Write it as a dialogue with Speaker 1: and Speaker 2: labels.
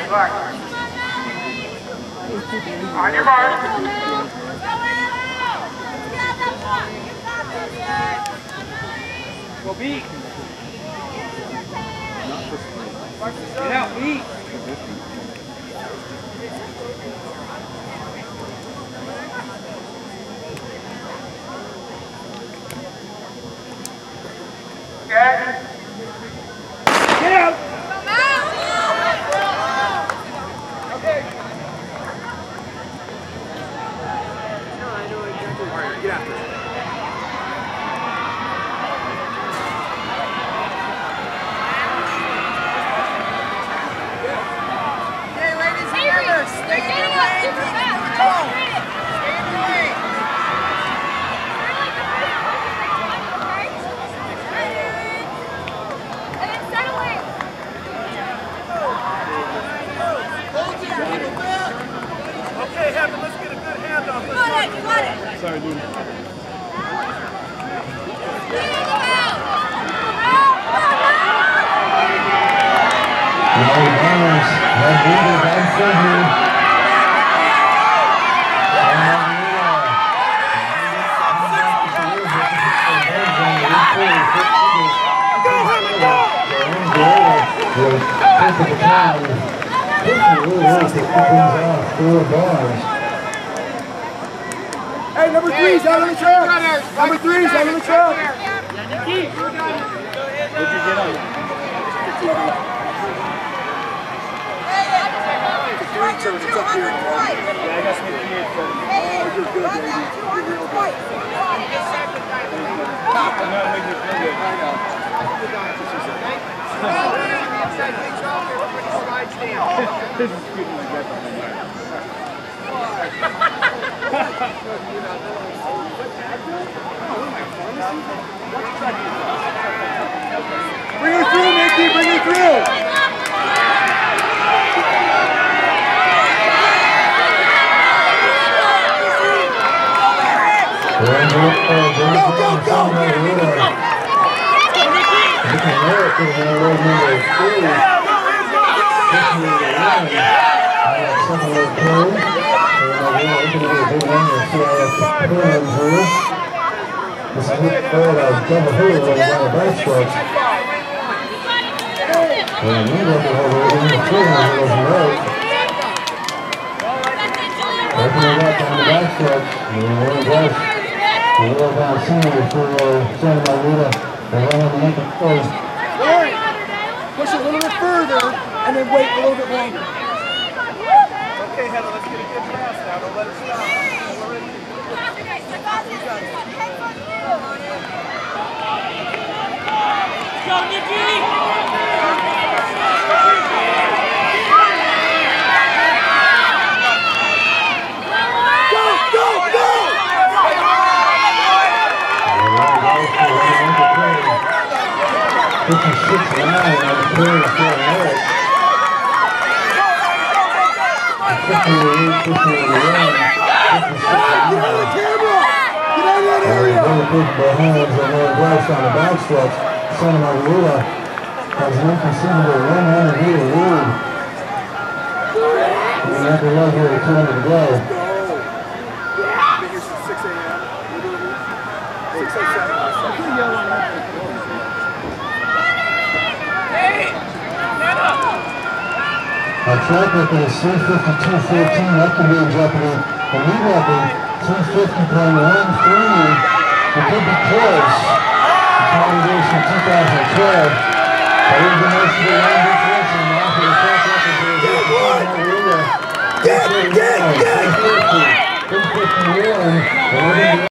Speaker 1: On your mark. Go beat. Get out, beat. Okay. Get out. Okay. No, I know exactly. All right, get after it.
Speaker 2: Okay, ladies and gentlemen, stay in the lane. Stay in the lane.
Speaker 1: Okay, Heaven, let's get a good hand on this.
Speaker 2: Got it.
Speaker 1: Sorry, dude.
Speaker 3: Mallory Barnes has leaders on Sydney.
Speaker 1: Hey, number 3's out on the track. Number 3's out on the track. Nikki. What'd you get on? It's up here. Yeah, I got some here. You're good, baby. You're real good. I'm not making you feel good. I know. This is good. Bring her through, Nikki. Bring her through.
Speaker 3: Go,
Speaker 1: Push a little bit further and then wait a little bit longer. Okay, Heather, let's get a good pass now. Don't let it stop. Let's go, Nikki!
Speaker 3: Drysch on the backstretch. Santa Margarita has an inconceivable 100-meter lead. We have to love here at 2 to go. Our track record is 3:52.14. That can be in jeopardy. And we have the 3:50.13. It could be close. It's validation 2012. But we've been nice to the line differential now for the track record. Get! 3:51.